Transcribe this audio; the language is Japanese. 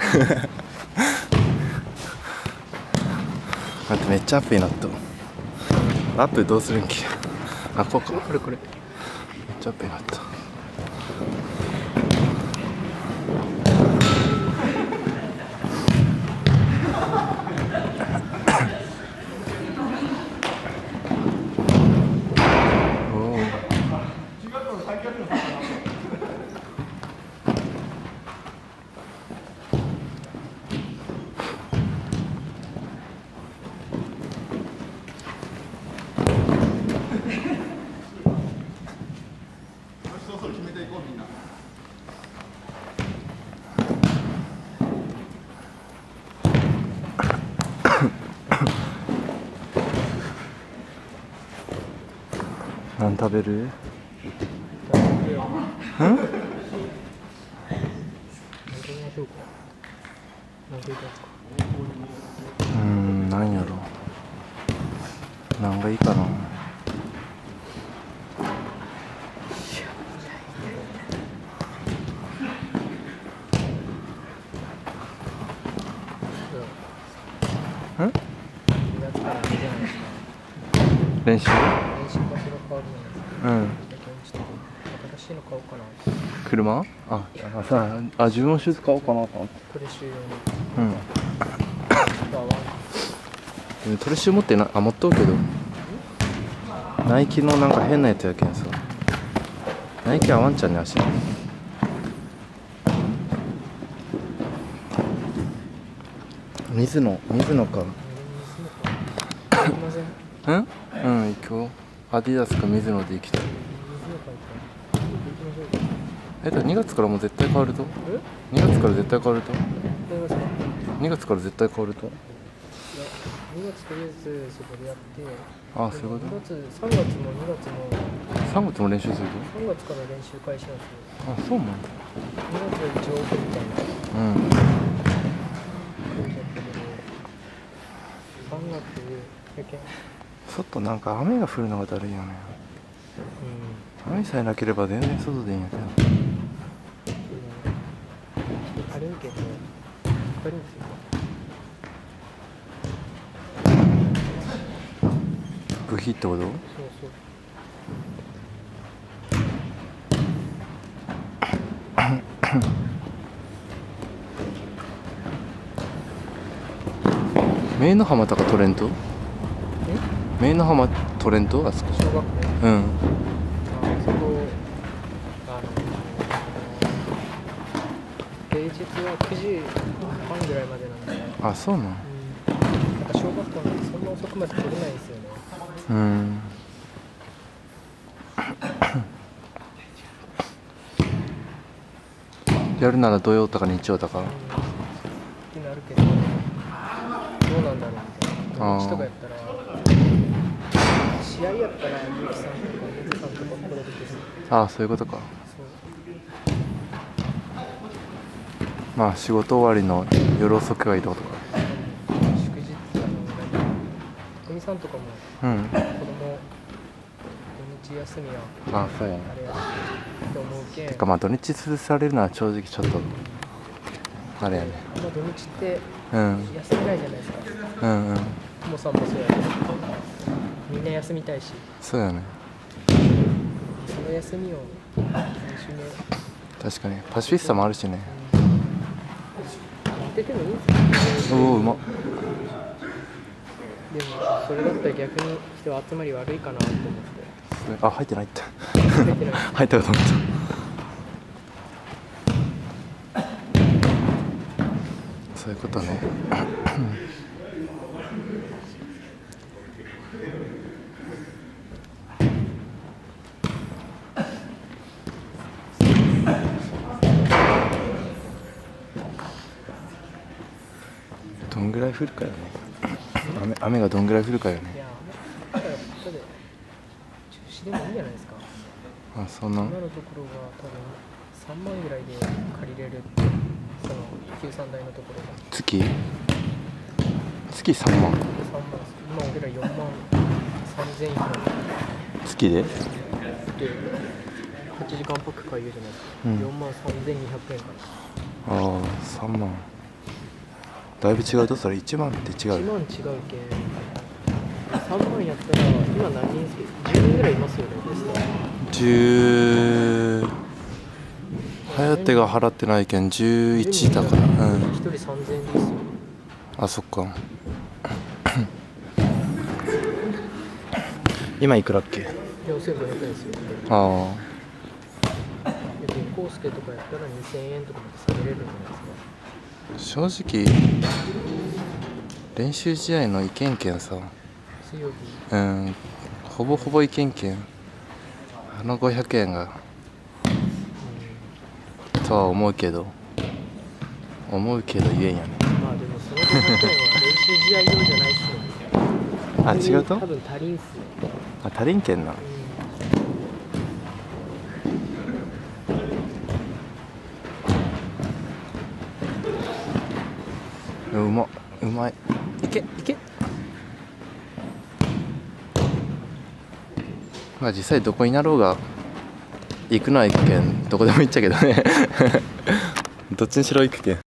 待って、めっちゃアップになった。アップどうするんけ。あ、こうか。これめっちゃアップになった。何食べる？何やろ。何がいいかな。練習？ 新しいの買おうかな。 車？自分のシューズ買おうかなと思って。 トレシュ用に。トレシュ持って持っとうけど。ナイキのなんか変なやつやけんさ。ナイキはワンちゃんに足。水野か。今日アディダスか水野で行きたい。2月からもう絶対変わると？2月から絶対変わると？2月から絶対変わると？2 月とりあえずそこでやって、 ああ、そういうこと？ 3月も2月も 3月も練習すると？ 3月から練習開始なんですよ。 あ、そうなんだ。 2月は一応オフみたいな。3月やけん。 外なんか雨が降るのがだるいよね。雨さえなければ全然外でいいんやけど。 あるけど、あるんですよ。 部費ってこと？そうそう。 明の浜とかトレント？明の浜トレント？あそこ。 小学校？ うん。 そこ平日は9時半ぐらいまでなんで。 あ、そうなん。 なんか小学校なんてそんな遅くまで取れないですよね。 やるなら土曜とか日曜とか。 ってなるけど、どうなんだろうみたいな。土日とかやったら、試合やったらゆうきさんとか水さんとかこれできる。 ああ、そういうことか。まあ仕事終わりの夜遅くがいいってことか。 祝日おみさんとかも、子供土日休みや。 ああ、そうやね。 あれやって思うけん。 てかまあ土日潰されるのは正直ちょっとあれやね。 まあ土日って休みないじゃないですか。ともさんもそうやけど、みんな休みたいし。 そうやね。 その休みを確かにパシフィスタもあるしね。 出てもいいんですよ。 おお、うまっ。 でもそれだったら逆に人集まり悪いかなと思って。 あ、入ってないって。 入ってない。 入ったかと思った。そういうことね。どんぐらい降るかよね。雨がどんぐらい降るかよね。 いや、雨降ったらここで中止でもいいんじゃないですか。 あ、そんな。 今のところが多分3万ぐらいで借りれる。その93台のところが。 月3万。 3万。今俺ら4万3000円。 月で？ で、8時間パック買えるじゃないですか。4万3200円から。 ああ、3万。 だいぶ違うとそれ1万って違 1 う。 万違うけん3万やったら今何人ですけど10人ぐらいいますよねテスト。 10颯が払ってないけん11だから。うん。 1人3000円ですよ。 あ、そっか。今いくらっけ？ 4500円ですよ。 ああ。 コースケとかやったら2000円とかまで下げれるんじゃないですか。 正直練習試合のいけんけんさ、 水曜日。 うん、ほぼほぼいけんけん、あの500円がとは思うけど言えんやね。 まあでもその500円は練習試合用じゃないっすよね。 あ、違うと？ 多分足りんっすよ。 あ、足りんけんな。うまい。いけ。まあ実際どこになろうが行くのは行くけん、どこでも行っちゃうけどね。どっちにしろ行くけん。